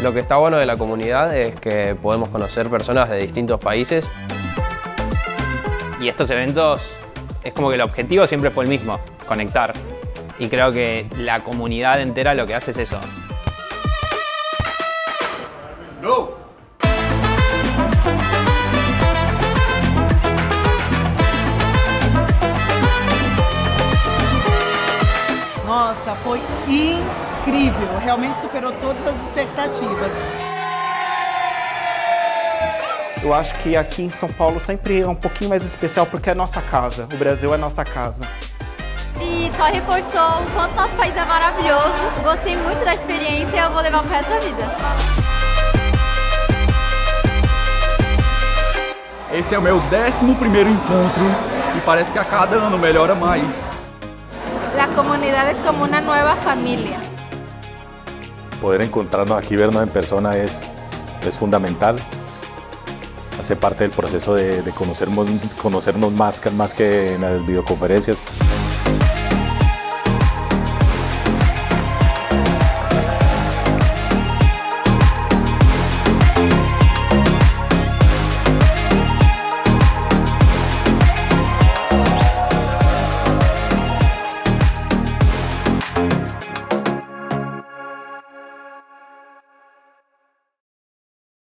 Lo que está bueno de la comunidad es que podemos conocer personas de distintos países. Y estos eventos es como que el objetivo siempre fue el mismo, conectar. Y creo que la comunidad entera lo que hace es eso. No. Nossa, foi incrível, realmente superou todas as expectativas. Eu acho que aqui em São Paulo sempre é um pouquinho mais especial porque é nossa casa, o Brasil é nossa casa. E só reforçou o quanto nosso país é maravilhoso. Gostei muito da experiência e eu vou levar pro resto da vida. Esse é o meu 11º encontro e parece que a cada ano melhora mais. La comunidad es como una nueva familia. Poder encontrarnos aquí, vernos en persona es fundamental. Hace parte del proceso de conocernos más que en las videoconferencias.